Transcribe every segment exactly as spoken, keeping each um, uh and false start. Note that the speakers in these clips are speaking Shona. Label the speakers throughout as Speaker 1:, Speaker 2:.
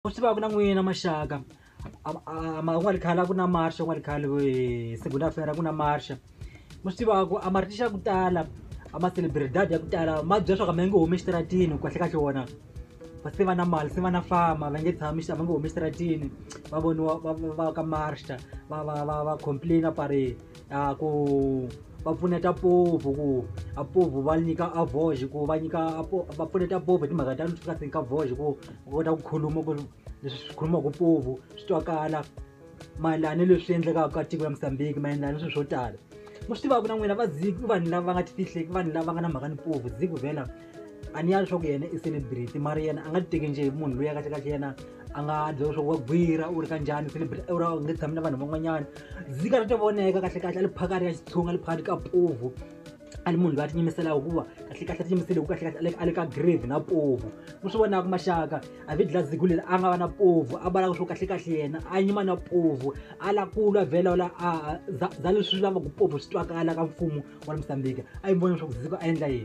Speaker 1: Kusiba kuna n'wina maxaka ama n'wali khala ku na marsha n'wali khale segunda fera ku na marsha mo swi ku amartisha ku tala ama celebrity ya ku tala ma bya swa ka mango home extratini ku kahle kahle wona va se va na mali se va na fama va nge tshami xa mango home extratini va voniwa va ka marsha va va va va complain pare ku va pfuneta povu ku a povu va nyika a voje ku va nyika va pfuneta povu hi timhaka ta ku ka ka voje ku kota ku khuluma ku leswi khuluma ku povu swi twakala mayelana leswi endlekaka ka tiko la Mozambique mayelana swilo swo tala mo swi tivaka na n'wina va Ziki vanhu lava nga tifihleki vanhu lava nga na mhaka ni povu Ziki vhela a ni ya leswaku yena i celebrity mara yena a nga titeki njhe munhu loyi a kahle kahle yena a nga byela leswaku wa gwira u ri ka njhani celebrity u ra u nge tshami na vanhu van'wanyana Ziki a ri ta voneka kahle kahle a li phakari ya xitshunga a li phakari ka povu a li munhu loyi a ti yimiselaka hikuva kahle kahle a ti yimiseleki kahle kahle a le ka grave na povu mo swi vonaka maxaka a vhidla Ziki leri a nga va na povu a valaka swo kahle kahle yena a yima na povu a la kulu a vhela la a za leswi swi lavaku povu swi twakala ka mfumo wa Mozambique a yi vona leswaku Ziki a endla yini.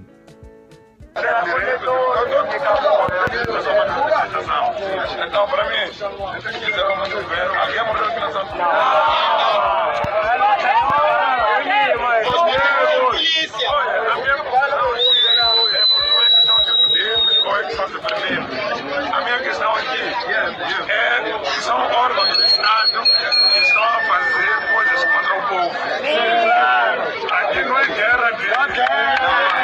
Speaker 2: Então, para mim, se quiser uma de ver, aqui é uma organização. A minha questão aqui é são órgãos do Estado que estão a fazer coisas contra o povo. Aqui não é guerra, guerra.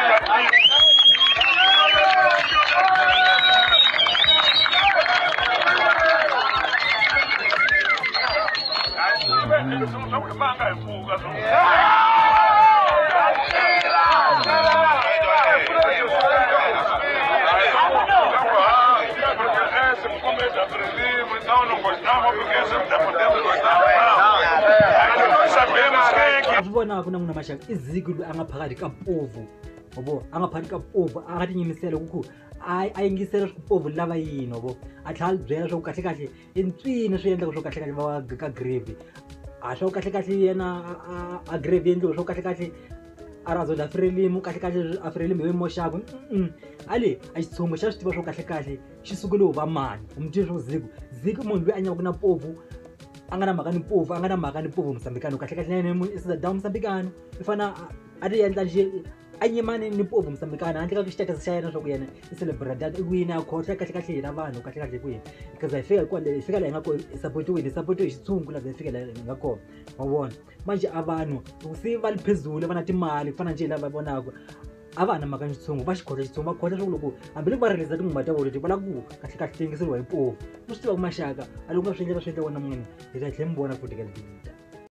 Speaker 1: Vona kuna n'wina maxaka i Ziki loyi a nga phakati ka povu obo a nga phakati ka povu a nga ti yimisela ku a a yingisela swi povu lava yini obo a tlhela byela swa ku kahle kahle i ntswini swi endlaka swo kahle kahle va ka grave a swa kahle kahle yena a grave endliwe swo kahle kahle a razo la Frelimo kahle kahle a Frelimo hi moxaku ale a xitshungu xa swi tiva swo kahle kahle xi sukile u va mani u mutivi swo Ziki Ziki munhu loyi a nyaka na povu a nga na mhaka ni povu a nga na mhaka ni povu Mozambicano kahle kahle yena i citizen Mozambicano i fana a ti endla nje a nyimani ni povu Mozambicano handle ka ku xiteka xa yena swa ku yena i celebrity i wina a khohla kahle kahle yena vanhu kahle kahle ku yena because hi fika kwale hi fika la hi nga ko supportiwe hi supportiwe hi xitshungu la hi fika la hi nga kona ma vona manje a vanhu ku si va li phezulu va na timali fana nje lava vonaka a va na mhaka ni xitshungu va xi khohla xitshungu va khohla swa ku loko hambi loko va release tinghoma ta vona leti va la ku kahle kahle tengisiwa hi povu mo swi tiva ku maxaka a loko nga swi endla va swi endla vona n'wini hi ta tlhela mi vona futhi ka video.